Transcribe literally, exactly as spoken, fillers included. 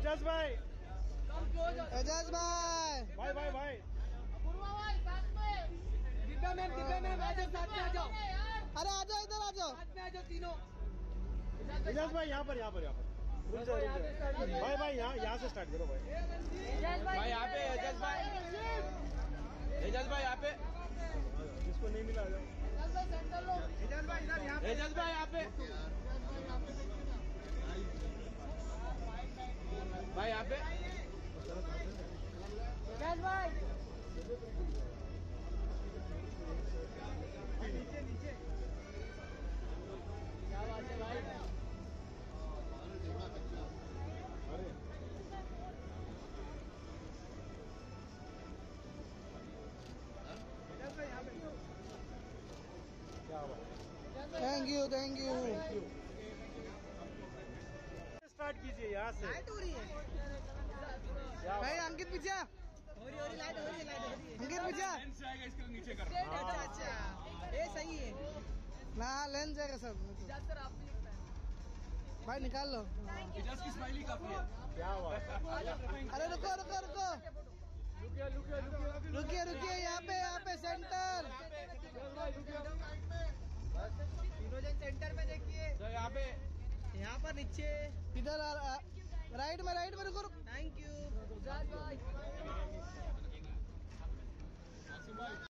एजाज भाई, एजाज भाई, भाई भाई भाई, दिव्या मैम, दिव्या मैम आ जाओ, साथ में आ जाओ। अरे आ जाओ, इधर आ जाओ, साथ में आ जाओ तीनों। एजाज भाई यहाँ पर, यहाँ पर, यहाँ पर रुक जाओ, रुक जाओ भाई भाई, यहाँ यहाँ से स्टार्ट करो भाई। भाई यहाँ पे एजाज भाई, एजाज भाई यहाँ पे, जिसको नहीं मिला जाओ। एजाज भाई इधर, यहाँ पे एजाज भाई यहाँ पे, भाई यहाँ पे एजाज भाई, नीचे नीचे क्या बात है भाई। अरे क्या बात, thank you, thank you. Start कीजिए यहाँ से। लाइट हो रही है भाई, अंकित पीछे, हो रही हो रही लाइट हो रही है, लाइट हो रही है, अंकित पीछे। लेंस आएगा इसके नीचे कर। अच्छा अच्छा, ये सही है ना, लेंस जाएगा सब भाई, निकाल लो। एजाज की स्माइली काफी है। क्या बात, अरे रुको रुको रुको, रुकिए रुकिए, यहाँ पे यहाँ पे सेंटर, तीनों जन सेंटर में देखिए, यहाँ पे, यहाँ पर नीचे, इधर राइट में, राइट में रुको। Thank you.